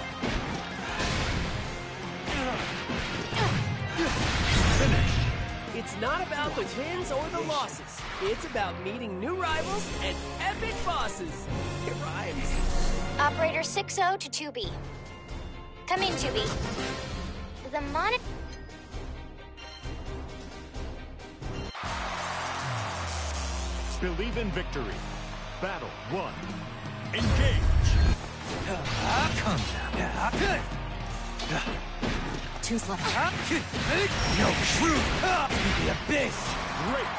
Finish! It's not about the wins or the losses. It's about meeting new rivals and epic bosses. It rhymes. Operator six oh to two B. Come in, two B. The monitor... Believe in victory. Battle one. Engage! Ah, come now. Ah, good. Too slow. Ah, good. No truth. Ah, the abyss. Great!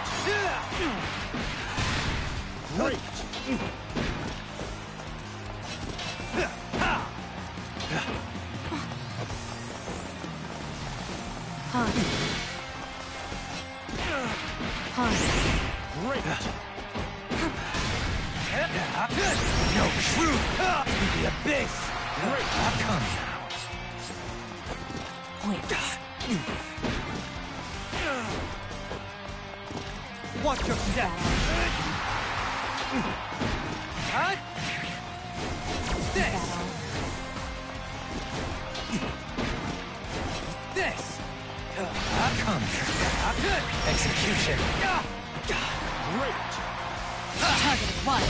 Great! Han. Han. Great! Ah, good. No truth. Ah, the abyss. Great! Ah, come now. Pointless. Watch your step. Huh? This. This. Ah, come. Ah, good. Execution. Great! Target one.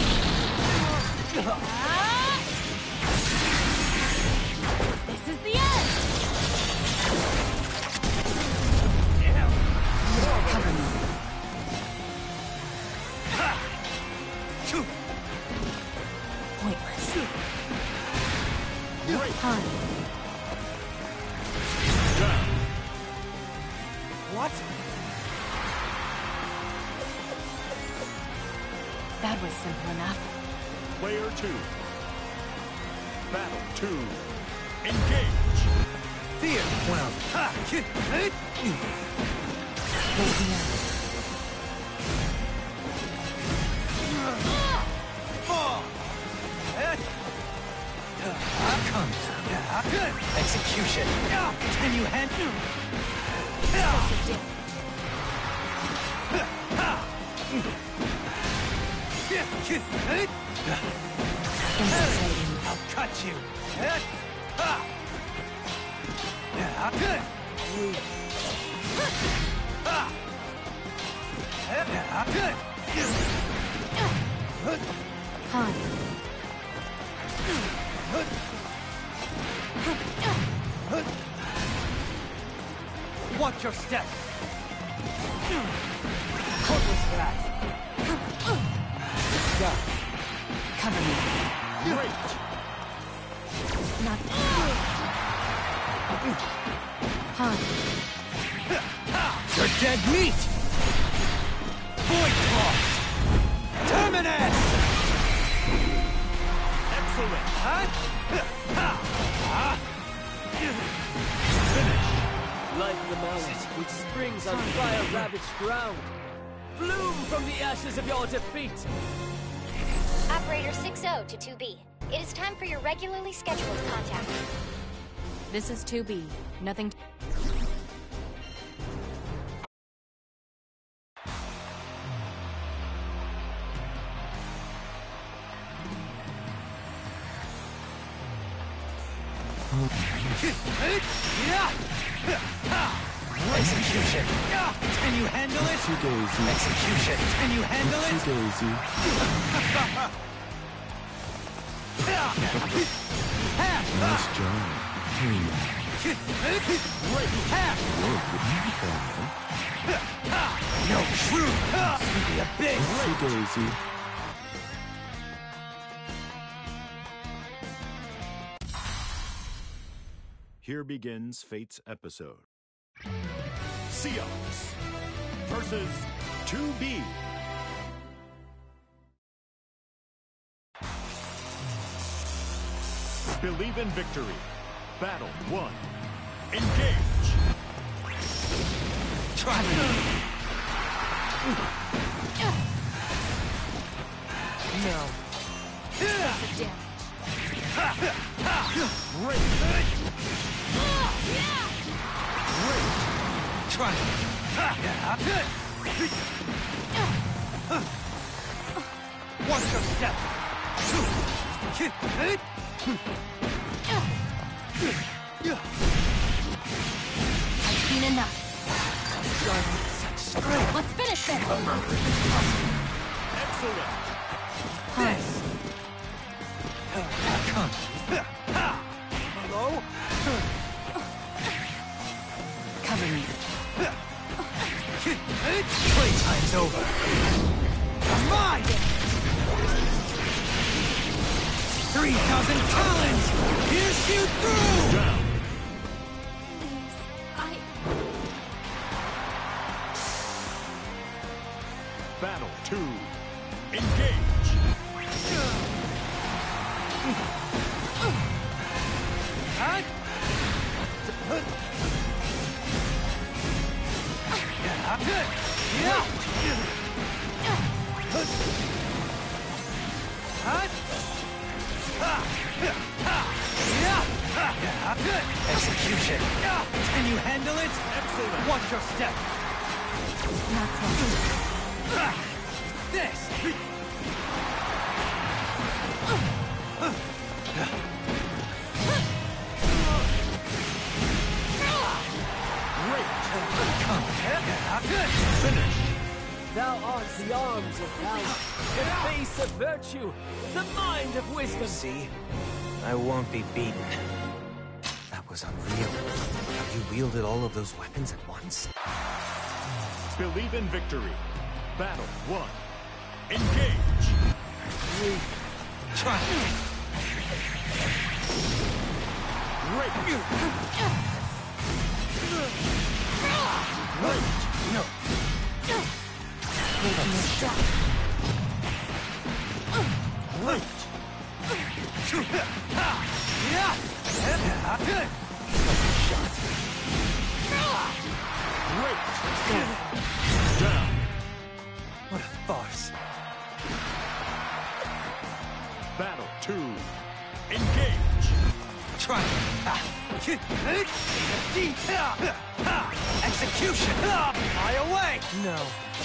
Ah! This is the end! Cover me. Pointless. Great! Han. Down! What? That was simple enough. Player two. Battle two. Engage! Fear! Well, ha! Fall! Execution. Can you handle? I'll cut you. Han. Watch your step. What was that? Go. Cover me. Great. Not. Han. You're dead meat! Void Claws! Terminus! Excellent. Like the mallet which springs on fire-ravaged ground. Bloom from the ashes of your defeat! Operator six oh to two B. It is time for your regularly scheduled contact. This is two B. Nothing. Execution. Can you handle it? Oopsie daisy. Execution. Can you handle it? Oopsie daisy. Nice job. Hey, now. No truth! Be a big Oopsie daisy. Here begins Fate's episode. Seahawks versus two B. Believe in victory. Battle one. Engage. Try me. No. Excessive damage. Great. Great. Try me. Watch your step. I've seen enough. Such strength. Let's finish this. Excellent. This. Come. Hello? Cover me. Playtime's over. Mine! Three thousand talons! Pierce you through! Down. Please, I... Battle two. Engage. Huh? Yeah. Execution. Can you handle it? Excellent. Watch your step. Not close. This. Finish. Thou art the arms of valor, the face of virtue, the mind of wisdom. See? I won't be beaten. That was unreal. How you wielded all of those weapons at once? Believe in victory. Battle one. Engage. Try. Great. Great. No. Making a shot. Great. Yeah. Shot. Try. Execution. Fly away. No.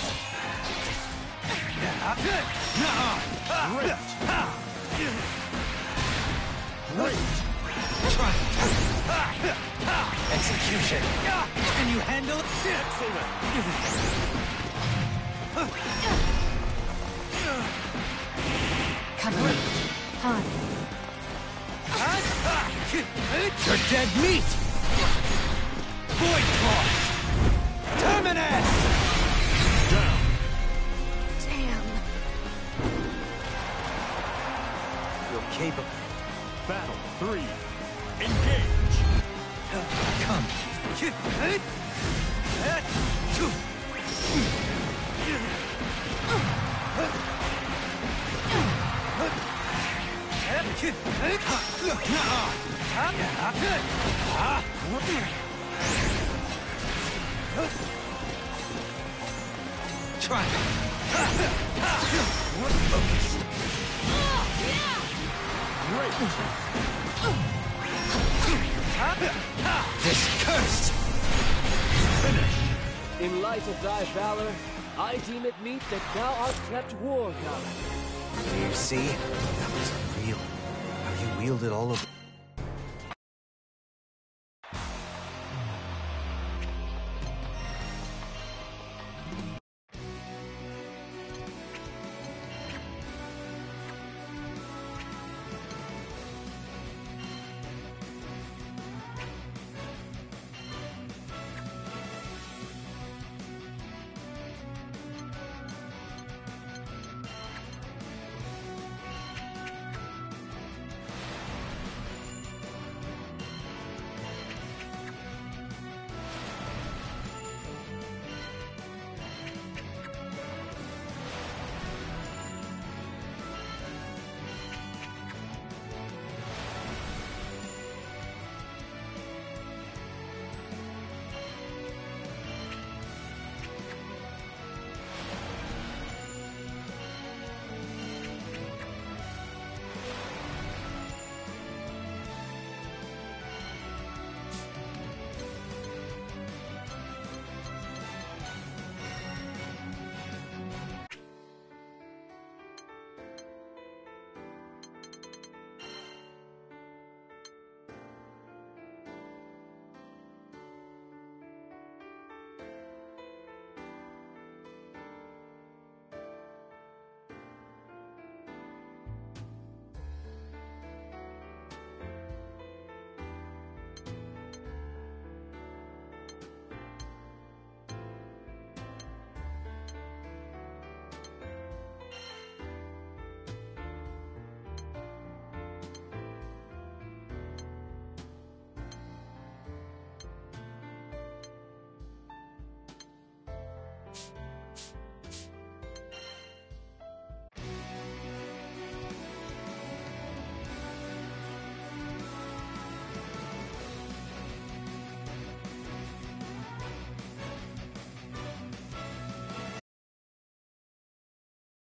Great. Try. Execution. Can you handle it? Cover me. Time. You're dead meat! Void Claw! Terminus! Down. Damn. You're capable. Battle three. Engage. Come. Try. This cursed. Finish. In light of thy valor, I deem it meet that thou art kept war god. You see? That was unreal. How you wielded all of...